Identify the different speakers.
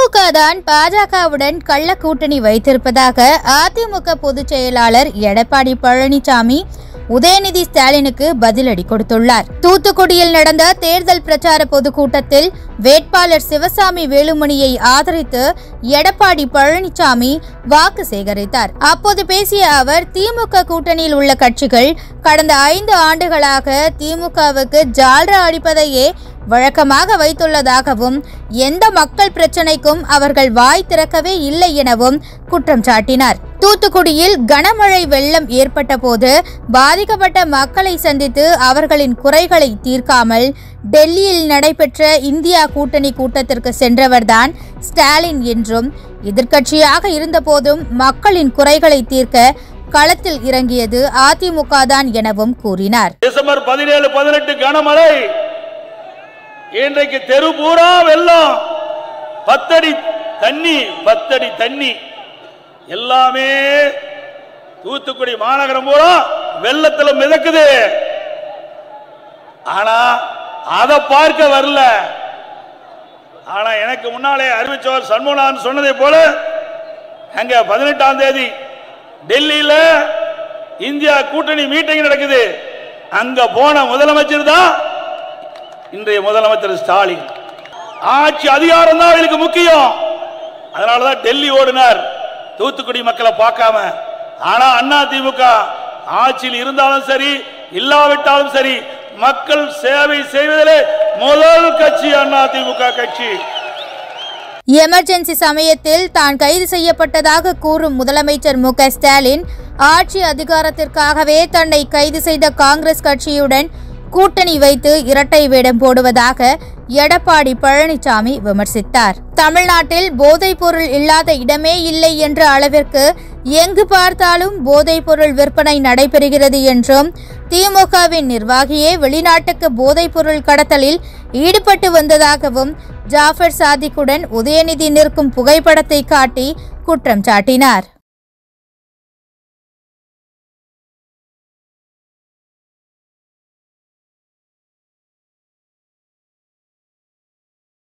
Speaker 1: திமுக தான் பாஜகவுடன் கள்ள கூட்டணி வைத்திருப்பதாக அதிமுக பொதுச் செயலாளர் எடப்பாடி பழனிசாமி உதயநிதி ஸ்டாலினுக்கு பதிலடி கொடுத்துள்ளார். தூத்துக்குடியில் நடந்த தேர்தல் பிரச்சார பொதுக்கூட்டத்தில் வேட்பாளர் சிவசாமி வேலுமணியை ஆதரித்து எடப்பாடி பழனிசாமி வாக்கு சேகரித்தார். அப்போது பேசிய அவர், திமுக கூட்டணியில் உள்ள கட்சிகள் கடந்த 5 ஆண்டுகளாக திமுகவுக்கு ஜால்ரா அடிப்பதையே வழக்கமாக வைத்துள்ளதாகவும் எந்த மக்கள் பிரச்சனைக்கும் அவர்கள் வாய் திறக்கவே இல்லை எனவும் குற்றம் சாட்டினார். தூத்துக்குடியில் கனமழை வெள்ளம் ஏற்பட்ட போது பாதிக்கப்பட்ட மக்களை சந்தித்து அவர்களின் குறைகளை தீர்க்காமல் டெல்லியில் நடைபெற்ற இந்தியா கூட்டணி கூட்டத்திற்கு சென்றவர்தான் ஸ்டாலின் என்றும், எதிர்க்கட்சியாக இருந்தபோதும் மக்களின் குறைகளை தீர்க்க களத்தில் இறங்கியது அதிமுக தான் எனவும் கூறினார்.
Speaker 2: டிசம்பர் 17, 18 கனமழை, இன்றைக்கு தெரு பூரா வெள்ளம், 10 அடி தண்ணி, எல்லாமே தூத்துக்குடி மாநகரம் பூரா வெள்ளத்துல மிதக்குது. ஆனா அதை பார்க்க வரல. ஆனா எனக்கு முன்னாலே அறிவிச்சவர் சண்முகநாதன் சொன்னதை போல அங்க 18ஆம் தேதி டெல்லியில இந்தியா கூட்டணி மீட்டிங் நடக்குது. அங்க போன முதலமைச்சர் தான் இன்றைய முதலமைச்சர் ஸ்டாலின். ஆட்சி அதிகாரம் தான் அவருக்கு முக்கியம். அதனாலதான் டெல்லி ஓடினார், தூத்துக்குடி மக்களை பார்க்காம. ஆனா அதிமுக ஆட்சியில் இருந்தாலும் சரி இல்லாவிட்டாலும் சரி மக்கள் சேவை செய்வதிலே முதல் கட்சி அதிமுக கட்சி.
Speaker 1: எமர்ஜென்சி சமயத்தில் தான் கைது செய்யப்பட்டதாக கூறும் முதலமைச்சர் மு.க. ஸ்டாலின் ஆட்சி அதிகாரத்திற்காகவே தன்னை கைது செய்த காங்கிரஸ் கட்சியுடன் கூட்டணி வைத்து இரட்டை வேடம் போடுவதாக எடப்பாடி பழனிசாமி விமர்சித்தார். தமிழ்நாட்டில் போதைப் பொருள் இல்லாத இடமே இல்லை என்ற அளவிற்கு எங்கு பார்த்தாலும் போதைப் பொருள் விற்பனை நடைபெறுகிறது என்றும், திமுகவின் நிர்வாகியே வெளிநாட்டுக்கு போதைப் பொருள் கடத்தலில் ஈடுபட்டு வந்ததாகவும் ஜாஃபர் சாதிக்குடன் உதயநிதி நிற்கும் புகைப்படத்தை காட்டி குற்றம் சாட்டினார்.